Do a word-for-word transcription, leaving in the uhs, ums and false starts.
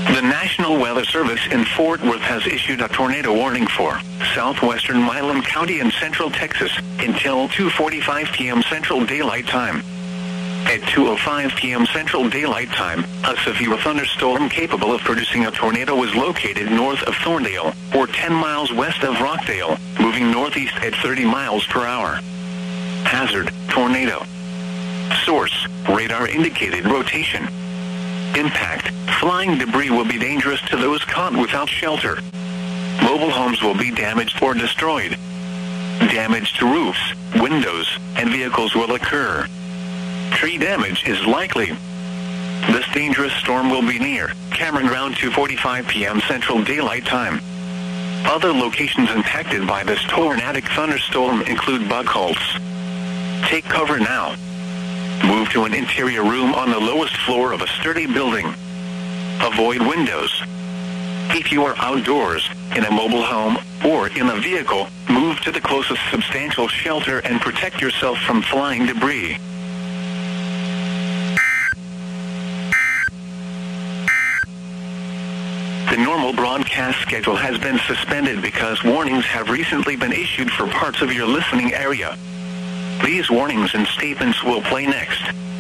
The National Weather Service in Fort Worth has issued a tornado warning for southwestern Milam County and central Texas until two forty-five p m Central Daylight Time. At two oh five p m Central Daylight Time, a severe thunderstorm capable of producing a tornado was located north of Thorndale, or ten miles west of Rockdale, moving northeast at thirty miles per hour. Hazard, tornado. Source, radar indicated rotation. Impact, flying debris will be dangerous to those caught without shelter. Mobile homes will be damaged or destroyed. Damage to roofs, windows, and vehicles will occur. Tree damage is likely. This dangerous storm will be near Cameron around two forty-five p m Central Daylight Time. Other locations impacted by this tornadic thunderstorm include Buckholz. Take cover now. Move to an interior room on the lowest floor of a sturdy building. Avoid windows. If you are outdoors, in a mobile home, or in a vehicle, move to the closest substantial shelter and protect yourself from flying debris. The normal broadcast schedule has been suspended because warnings have recently been issued for parts of your listening area. These warnings and statements will play next.